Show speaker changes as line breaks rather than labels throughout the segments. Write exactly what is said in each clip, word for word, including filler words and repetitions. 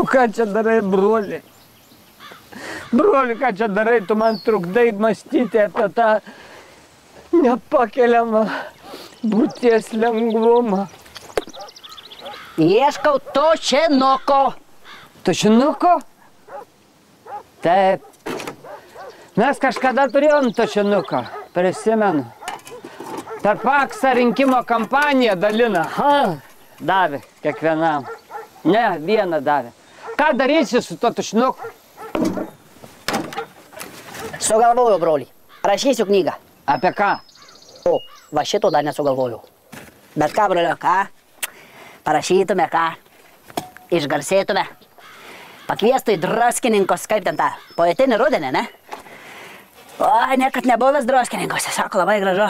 Nu ką čia darai, broli? Broli, ką čia darai, tu man trukdai mąstyti apie tą nepakeliamą būties lengvumą.
Ieškau tušinuko.
Tušinuko? Taip. Mes kažkada turėjom tušinuką, prisimenu. Per paksą rinkimo kampaniją dalina. Ha, davė kiekvienam. Ne, vieną davė. Ką darysi su to tušinuku?
Sugalvojau, broli. Rašysiu knygą.
Apie ką?
O, va šito dar nesugalvojau. Bet ką, brolio, ką? Parašytume, ką? Išgarsėtume. Pakviestų į druskininkus, kaip ten tą poetinį rudenį, ne? Oi, niekad nebuvęs druskininkose, sako, labai gražu.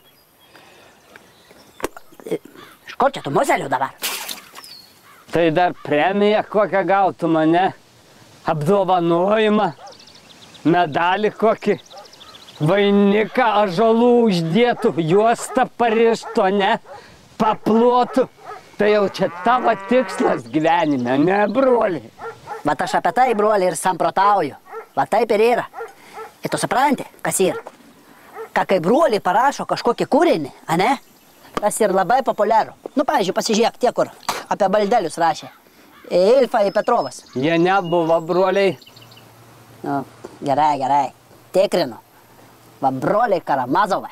Iš kur čia tų muzelių dabar?
Tai dar premiją kokią gautų mane, apdovanojimą, medalį kokį, vainiką ąžuolų uždėtų, juostą parištų, ne, paplotų. Tai jau čia tavo tikslas gyvenime, ne, broli?
Vat aš apie tai, broli, ir samprotauju. Va taip ir yra. Ir tu supranti, kas yra? Ką kai broliai parašo kažkokį kūrinį, ane? Tas ir labai populiaru. Nu, pavyzdžiui, pasižiūrėk tie, kur apie baldelius rašė. Ilfa ir Petrovas.
Jie nebuvo broliai.
Nu, gerai, gerai. Tikrinu. Va broliai Karamazovai.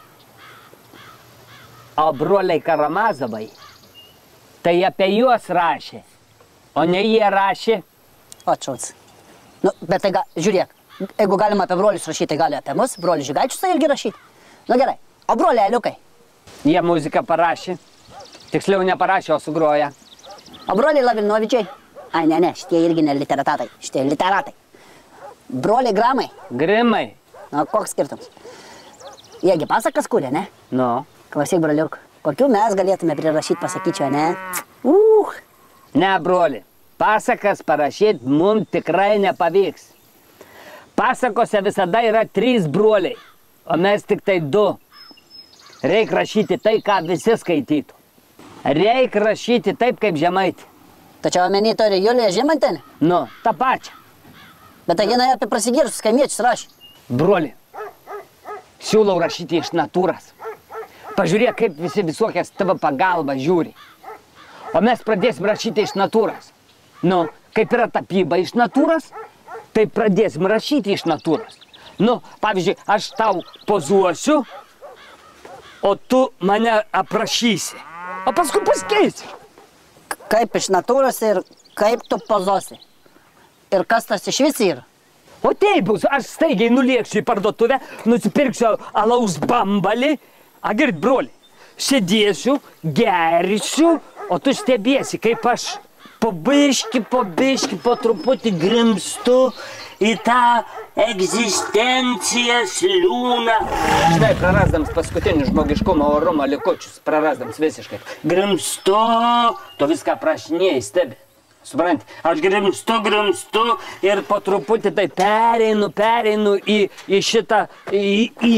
O broliai Karamazovai, tai apie juos rašė. O ne jie rašė.
O, čauts. Nu, bet tai, ga, žiūrėk, jeigu galima apie brolius rašyti, tai gali apie mus, brolius Žygaičius tai irgi rašyti. Nu gerai, o broliai Eliukai?
Jie muziką parašė. Tiksliau neparašė, o sugroja.
O broliai Lavrinovičiai? Ai, ne, ne, šitie irgi ne literatai, šitie literatai. Broliai Gramai?
Grimai.
Na, koks skirtums? Jiegi pasakas kūrė, ne?
Nu.
Klausyk, broliuk, kokių mes galėtume prirašyti, pasakyčiau, ne? Uh.
Ne, broli, pasakas parašyti mums tikrai nepavyks. Pasakose visada yra trys broliai, o mes tik tai du. Reik rašyti tai, ką visi skaitytų. Reik rašyti taip, kaip Žemaitė.
Tačiau omeny turi Julija Žemantienė?
Nu, tą pačią.
Bet tai jinai apie prasigėrusius kaimiečius rašė.
Broli, siūlau rašyti iš natūros. Pažiūrėk, kaip visi visokias tavo pagalba žiūri. O mes pradėsim rašyti iš natūros. Nu, kaip yra tapyba iš natūros, tai pradėsim rašyti iš natūros. Nu, pavyzdžiui, aš tau pozuosiu, o tu mane aprašysi. O paskui pasikeisi.
Kaip iš natūros ir kaip tu pozuosi. Ir kas tas iš vis yra?
O taip bus, aš staigiai nulėksiu į parduotuvę, nusipirksiu alaus bambalį. A, gird, broli, sėdėsiu, gersiu, o tu stebėsi, kaip aš po biški, po biški, po truputį grimstu į tą egzistencijos liūną. Žinai, prarasdams paskutinį žmogiškumo orumą likučius, prarasdams visiškai. Grimstu, tu viską prašinėjai, stebi. Supranti, aš grimstu, grimstu ir po truputį tai pereinu, pereinu į, į šitą, į, į,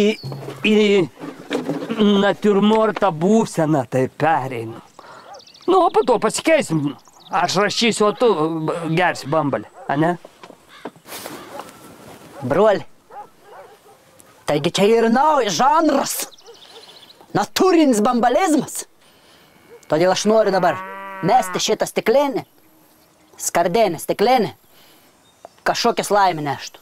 į natiurmortą būseną, tai pereinu. Nu, o po to pasikeisim. Aš rašysiu, o tu gersi bambalį, ane?
Broli, taigi čia yra naujas žanras. Natūrinis bambalizmas. Todėl aš noriu dabar mesti šitą stiklinį, skardenį, stiklinį, kažkokias laimę neštų.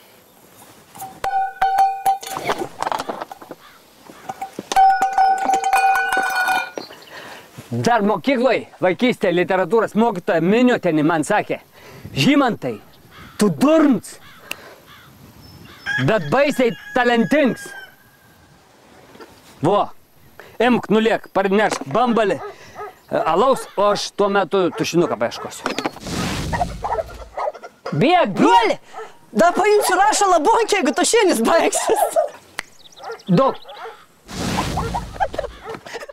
Dar mokykloj, vaikystėje literatūros mokytoja Miniotienė man sakė, Žymantai, tu durns, bet baisiai talentings. Vo, imk, nuliek, parnešk bambalį, alaus, o aš tuo metu tušinuką paieškosiu. Bėg,
broli, da paimsiu rašalą bonkę, jeigu tušinis baigsis.
Daug.